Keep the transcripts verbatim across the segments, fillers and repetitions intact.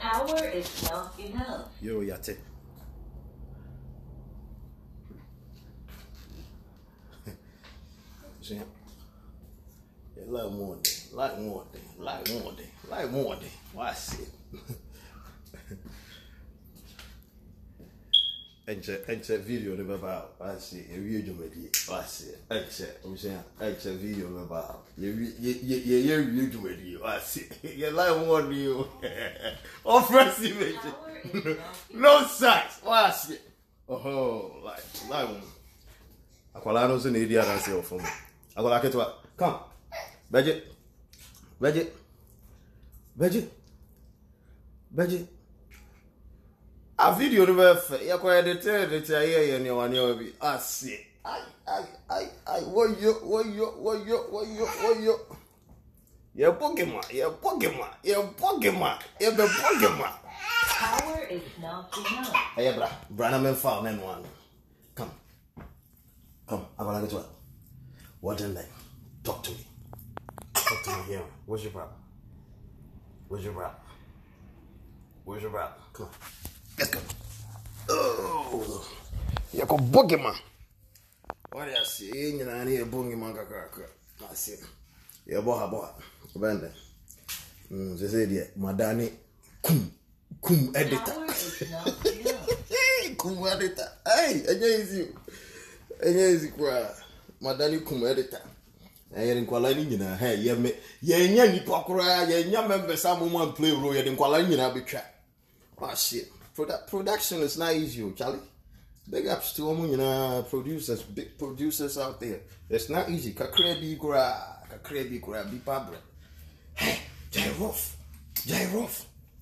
Power is not enough. Yo, yate. See, you like more day, like more day, like more day, like more day. What's it? Enche, enche video never about. I see a video media. I see. Enche, I'm saying enche video never about. You, you, you, you, you video media. I see. You like more than you. Offensive. No size. I see. Oh, like, like one. Akwala no se na edi adanse ofo mo. Akwala ketwa. Come. Beje. Beje. Beje. Beje. A video no be fe. Ya kwa edit edit aye ye ne wane obi. Ase. Ai ai ai ai woyo woyo woyo woyo woyo. Ye Pokemon, ye Pokemon, ye Pokemon, ye be Pokemon. Power is not enough. Hey bra, bra na men fa men one. Come. Come, I'm gonna get to it. What's your name? Talk to me. Talk to me here. What's your problem? Where's your problem? Where's your problem? Come on. Let's go. Oh, you're a Pokemon. What do you see? You're not here, Pokemon. I see. You're a boha boha. Bende. Hmm, they said, yeah, Madani Kum Kum editor. Kum editor. Hey, I guess you. Enyezi kwa Madani Kum editor. Eh yen kwala ni nyina ha ye me ye nya nipa kora ye nya member some man play role ye den kwala nyina betwa. Ah shit. Produ- production is not easy, Charlie. Big ups to omo nyina producers, big producers out there. It's not easy. Kakre bi kora, kakre bi kora bi pabre. Hey, Jairof. Jairof.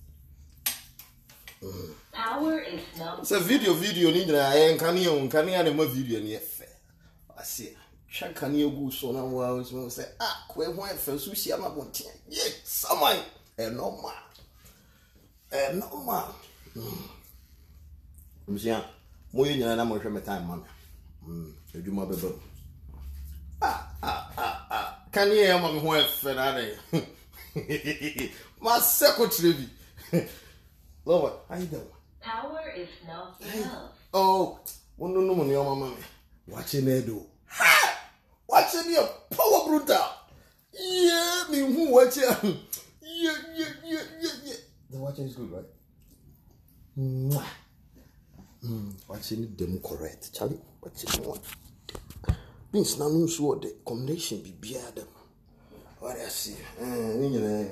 Power is not. It's a video, video. Ni na eh nkani o nkani ya na video ni efe. Asi, sha nkani egu so na wa so say ah kwe ho efe so sia ma bontia. Ye, samai. Eh normal. Eh normal. Msia, mo yi nyana na mo hwe me time man. Mm, eduma bebe. Ah ah ah ah. Kani ya ma me ho efe na na. My secretary bi. Lord, how you doing? Power is not enough. Oh, one no no money on my mommy. Watching it do. Ha! Watching your power brutal. Yeah, me who watch it. Yeah, yeah, yeah, yeah, yeah. The watching is good, right? Mwah. Mm, watching it them correct. Charlie, watching one. Means now no sure the combination be beard them. What I see. Eh, you know.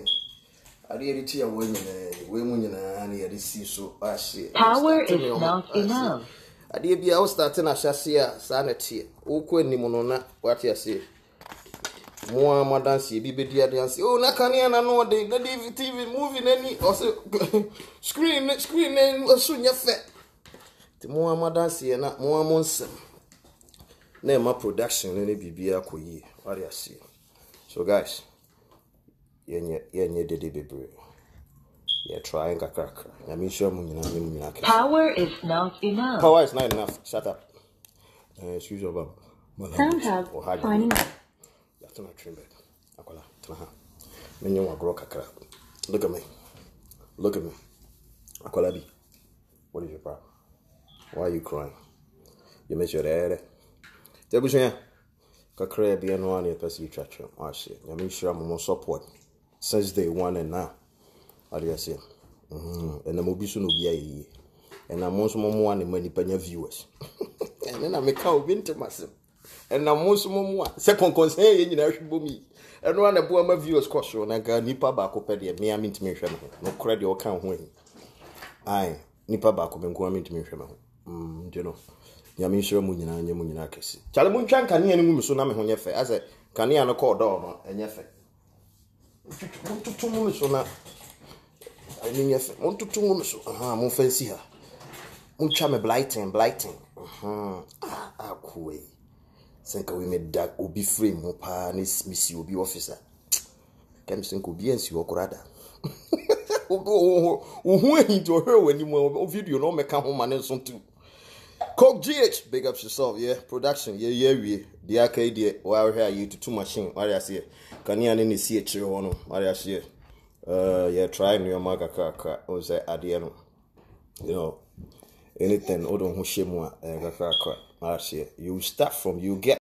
Power is not enough. Ade bia o start na hyase a sanity okọ animu na what you say mo amadanse bi bedi adanse o na kania na no de na T V movie nani o screen screen na so nya fe ti mo amadanse na mo amonsem na ma production na bibia akoyi what you say. So guys, yenye yenye dede bebre yeah trying kakaka I mean sure mu nyina mu nyina. Power is not enough. Power is not enough. Shut up. Uh, excuse me, Bob. Sound help finding out. That's not true, babe. Akola, tana. Men you want grow kakra. Look at me. Look at me. Akola bi. What is your problem? Why are you crying? You miss your dad. Tebushia. Kakra bi no one person chacho. Ah shit. I mean sure I'm support since day one and now. What do you say? Mhm. And the mobisu no bi ayi. And I'm also more than many panya viewers. And then I make out winter myself. And I'm also more second concern in our me. And one of my viewers question and I got nipa back up there. Me, I mean to me, no credit or can't win. Aye, nipa back up and go to me. Hm, you know. Yamisha Munina and Yamunakis. Chalamunchan can hear any woman so name when you fair. I said, can you no call door and your fair? Two moments on that. I mean, yes, one to two moments. Ah, more fancy her. Unchame blighting, blighting. Uh-huh. Ah, ah, cool. Think we made that obi frame, no pa, nis missy obi officer. Can you think obi and see your grada? Who ain't to her when you more video no make home and some too. Coke G H, big up yourself, yeah. Production, yeah, yeah, we. The arcade, while here, you to two machine, what I say. Can you any see a chair on, what I say. Uh, yeah, try new market kaka. O say adiano. You know, anything. Odo hushemwa kaka. You start from you get